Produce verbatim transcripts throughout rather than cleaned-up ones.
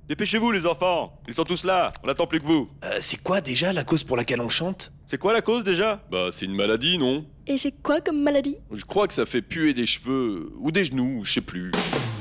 Dépêchez-vous les enfants, ils sont tous là, on attend plus que vous. Euh, c'est quoi déjà la cause pour laquelle on chante? C'est quoi la cause déjà? Bah, c'est une maladie, non? Et j'ai quoi comme maladie? Je crois que ça fait puer des cheveux, ou des genoux, je sais plus.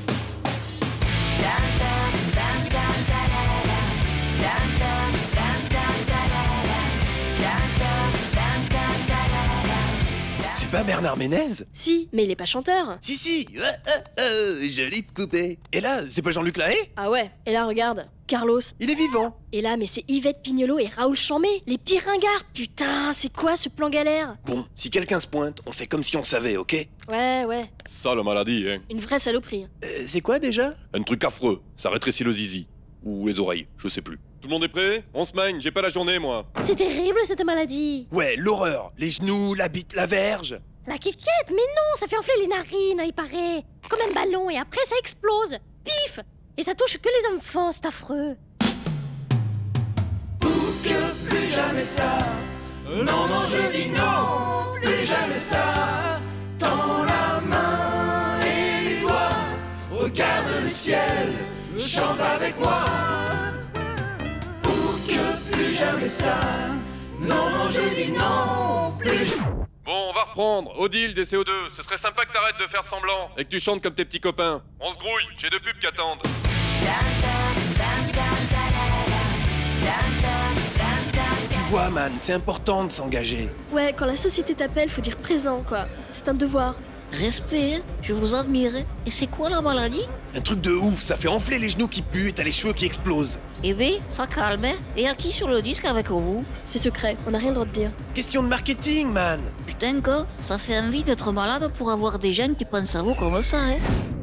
C'est pas Bernard Ménez? Si, mais il est pas chanteur. Si, si. Euh, euh, euh, joli coupé. Et là, c'est pas Jean-Luc Lahaye? Ah ouais, et là regarde, Carlos. Il est vivant. Et là, mais c'est Yvette Pignolo et Raoul Chamé, les pires ringards. Putain, c'est quoi ce plan galère? Bon, si quelqu'un se pointe, on fait comme si on savait, ok? Ouais, ouais, Ça, la maladie, hein. une vraie saloperie. Euh, c'est quoi déjà? Un truc affreux, ça rétrécit le zizi. Ou les oreilles, je sais plus. Tout le monde est prêt? On se mine, j'ai pas la journée, moi. C'est terrible cette maladie. Ouais, l'horreur. Les genoux, la bite, la verge. La quiquette, mais non, ça fait enfler les narines, il paraît. Comme un ballon, et après ça explose. Pif! Et ça touche que les enfants, c'est affreux. Que plus jamais ça. Non, non, je dis non, plus jamais ça. Tends la main et les doigts, regarde le ciel, chante avec moi. Pour que plus jamais ça. Non, non, je dis non, plus jamais. Bon, on va reprendre. Odile des C O deux, ce serait sympa que t'arrêtes de faire semblant et que tu chantes comme tes petits copains. On se grouille, j'ai deux pubs qui attendent. Tu vois, man, c'est important de s'engager. Ouais, quand la société t'appelle, faut dire présent, quoi. C'est un devoir. Respect, hein, je vous admire. Et c'est quoi la maladie? Un truc de ouf, ça fait enfler les genoux qui puent et t'as les cheveux qui explosent. Eh ben, ça calme, hein. Et à qui sur le disque avec vous? C'est secret, on a rien le droit de dire. Question de marketing, man. Putain, quoi, ça fait envie d'être malade pour avoir des jeunes qui pensent à vous comme ça, hein.